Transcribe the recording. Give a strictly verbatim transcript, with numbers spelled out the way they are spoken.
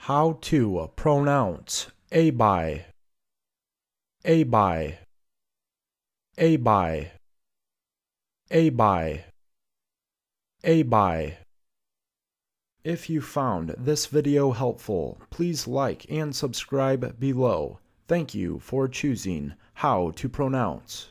How to pronounce Abi, Abi, Abi, Abi, Abi. If you found this video helpful, please like and subscribe below. Thank you for choosing How to Pronounce.